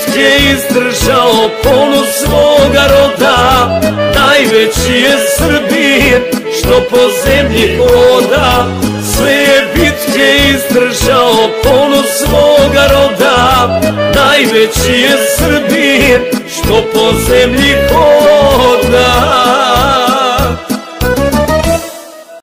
bitke izdržao ponos svoga roda. Najveći je Srbin što po zemlji hoda. Sve je bitke izdržao ponos svoga roda. Najveći je Srbin što po zemlji